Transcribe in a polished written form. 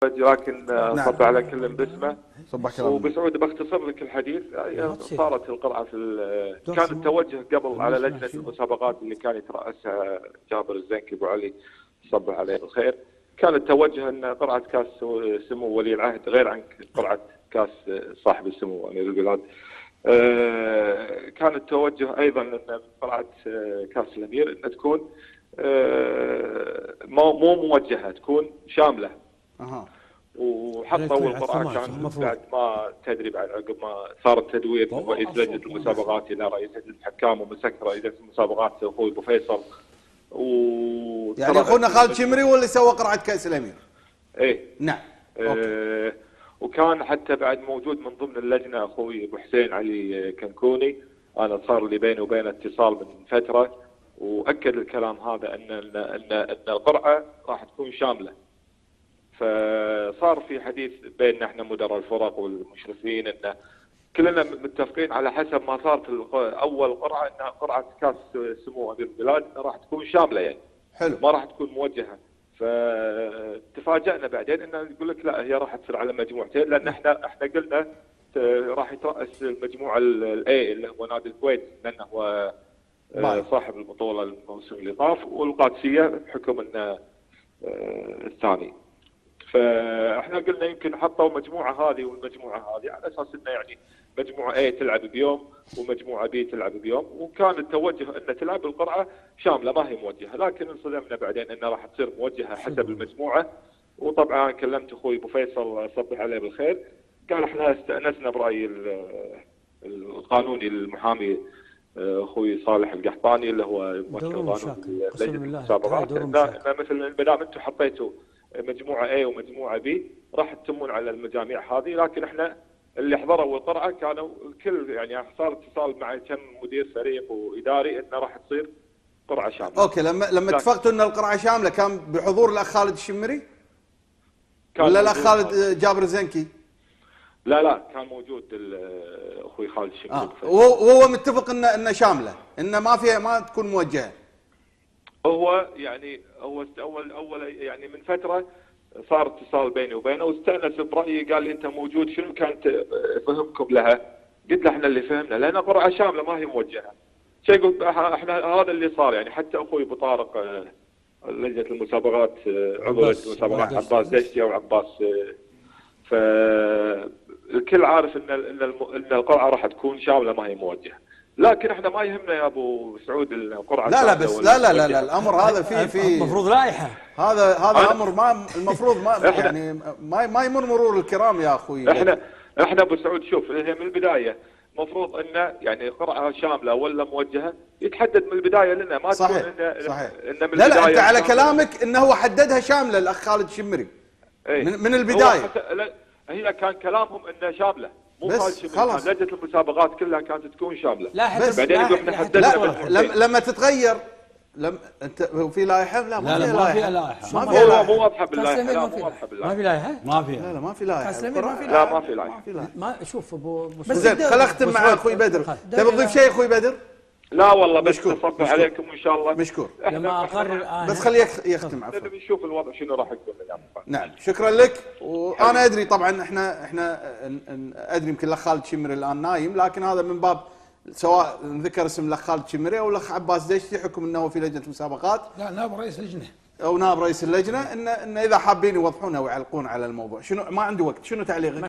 لكن صب على كل باسمه. صبحك الله. وبسعود باختصر لك الحديث. صارت القرعه كان التوجه قبل على لجنه المسابقات اللي كان يترأسها جابر الزنكي ابو علي، صبح عليه بالخير. كان التوجه ان قرعه كاس سمو ولي العهد غير عن قرعه كاس صاحب السمو امير البلاد. كان التوجه ايضا ان قرعه كاس الامير ان تكون مو موجهه، تكون شامله. وحطوا القرعه كان بعد ما تدري، بعد عقب ما صار التدوير من رئيس لجنه المسابقات الى رئيس لجنه الحكام ومسك رئيس المسابقات اخوي ابو فيصل. يعني اخونا خالد شمري هو اللي سوى قرعه كاس الامير. ايه نعم. وكان حتى بعد موجود من ضمن اللجنه اخوي ابو حسين علي كنكوني. انا صار لي بيني وبينه اتصال من فتره واكد الكلام هذا ان القرعه راح تكون شامله. فصار في حديث بيننا احنا مدراء الفرق والمشرفين ان كلنا متفقين على حسب ما صارت اول قرعه انها قرعه كاس سمو امير البلاد راح تكون شامله، يعني حلو، ما راح تكون موجهه. فتفاجئنا بعدين ان يقول لك لا هي راح تصير على مجموعتين، لان احنا قلنا راح يترأس المجموعه الاي اللي هو نادي الكويت لانه هو صاحب البطوله الموسم اللي طاف، والقادسيه بحكم انه الثاني. فاحنا قلنا يمكن حطوا المجموعه هذه والمجموعه هذه على اساس انه يعني مجموعه A تلعب بيوم ومجموعه B تلعب بيوم، وكان التوجه ان تلعب القرعه شامله ما هي موجهه، لكن انصدمنا بعدين انها راح تصير موجهه حسب المجموعه. وطبعا كلمت اخوي ابو فيصل صبح عليه بالخير، قال احنا استانسنا براي القانوني المحامي اخوي صالح القحطاني اللي هو ممثل قانون لجنه المسابقات، انه مثل ما دام انتم حطيتوا مجموعه A ومجموعه B راح تتمون على المجاميع هذه، لكن احنا اللي حضروا القرعه كانوا الكل يعني صار اتصال مع كم مدير فريق واداري انه راح تصير قرعه شامله. اوكي، لما اتفقتوا ان القرعه شامله كان بحضور الاخ خالد الشمري؟ ولا الاخ خالد جابر الزنكي؟ لا كان موجود اخوي خالد الشمري. وهو متفق انه شامله، انه ما تكون موجهه. هو يعني هو اول يعني من فتره صار اتصال بيني وبينه واستانس برايي، قال لي انت موجود شنو كانت فهمكم لها؟ قلت له احنا اللي فهمنا لان قرعه شامله ما هي موجهه. شيء قلت احنا هذا اللي صار، يعني حتى اخوي ابو طارق لجنه المسابقات عضو لجنه المسابقات عباس دشتي او عباس، فالكل عارف ان القرعه راح تكون شامله ما هي موجهه. لكن احنا ما يهمنا يا ابو سعود القرعه. لا بس لا الامر هذا في المفروض لائحه. هذا امر ما المفروض ما يعني ما يمر مرور الكرام يا اخوي. احنا ابو سعود شوف، هي من البدايه المفروض انه يعني قرعه شامله ولا موجهه يتحدد من البدايه لنا، ما صحيح تكون صحيح. إن من لا انت على كلامك انه هو حددها شامله الاخ خالد الشمري من البدايه. هي كان كلامهم انها شامله، مو خلاص لجنه المسابقات كلها كانت تكون شامله. بس بعدين احنا حددنا لما تتغير انت هو في لائحه؟ لا ما فيها لائحه. مو واضحه باللائحه. لا مو واضحه باللائحه. ما في لائحه؟ ما فيها. لا ما في لائحه. لا ما في لائحه. ما شوف ابو زين خل اختم مع اخوي بدر. تبي تضيف شيء اخوي بدر؟ لا والله بس اصبح عليكم ان شاء الله. مشكور. لما اقرر بس خليه يختم عفوا. نشوف الوضع شنو راح يكون. نعم شكرا لك. وانا ادري طبعا احنا ادري يمكن الاخ خالد شمري الان نايم، لكن هذا من باب سواء ذكر اسم الاخ خالد شمري او الاخ عباس دشتي حكم انه هو في لجنه مسابقات. لا نائب رئيس لجنه او نائب رئيس اللجنه، ان اذا حابين يوضحونه ويعلقون على الموضوع. شنو ما عندي وقت، شنو تعليقك؟